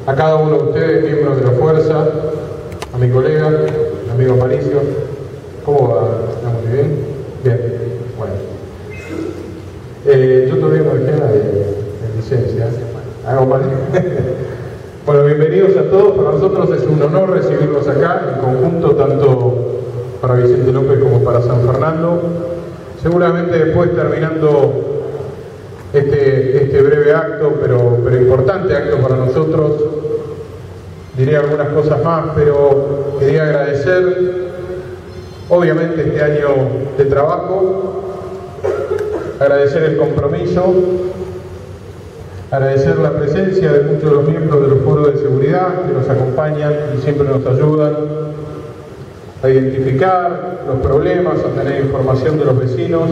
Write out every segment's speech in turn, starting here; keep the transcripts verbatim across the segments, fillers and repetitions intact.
a cada uno de ustedes, miembros de la Fuerza, a mi colega, mi amigo Aparicio. ¿Cómo va? ¿Estamos muy bien? Bien, bueno. Eh, yo todavía no dejé nada de, de licencia. ¿Hago mal? Bueno, bienvenidos a todos. Para nosotros es un honor recibirlos acá, en conjunto, tanto para Vicente López como para San Fernando. Seguramente después, terminando este, este breve acto, pero, pero importante acto para nosotros, diré algunas cosas más, pero quería agradecer, obviamente, este año de trabajo, agradecer el compromiso, agradecer la presencia de muchos de los miembros de los foros de seguridad que nos acompañan y siempre nos ayudan a identificar los problemas, a tener información de los vecinos.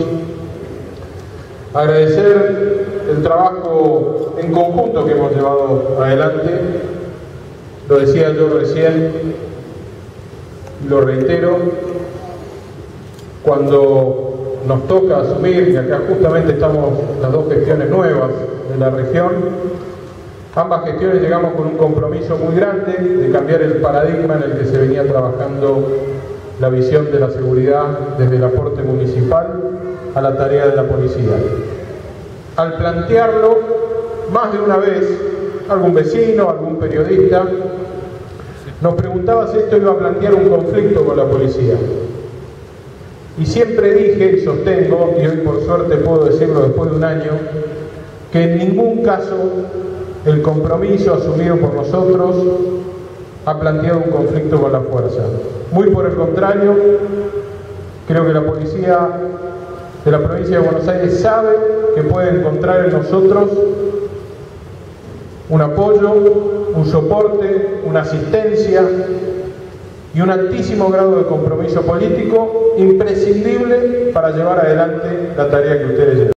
Agradecer el trabajo en conjunto que hemos llevado adelante. Lo decía yo recién, lo reitero, cuando nos toca asumir, y acá justamente estamos las dos gestiones nuevas de la región, ambas gestiones llegamos con un compromiso muy grande de cambiar el paradigma en el que se venía trabajando la visión de la seguridad desde el aporte municipal a la tarea de la policía. Al plantearlo, más de una vez, algún vecino, algún periodista, nos preguntaba si esto iba a plantear un conflicto con la policía. Y siempre dije, y sostengo, y hoy por suerte puedo decirlo después de un año, que en ningún caso el compromiso asumido por nosotros ha planteado un conflicto con la fuerza. Muy por el contrario, creo que la policía de la provincia de Buenos Aires sabe que puede encontrar en nosotros un apoyo, un soporte, una asistencia y un altísimo grado de compromiso político imprescindible para llevar adelante la tarea que ustedes llevan.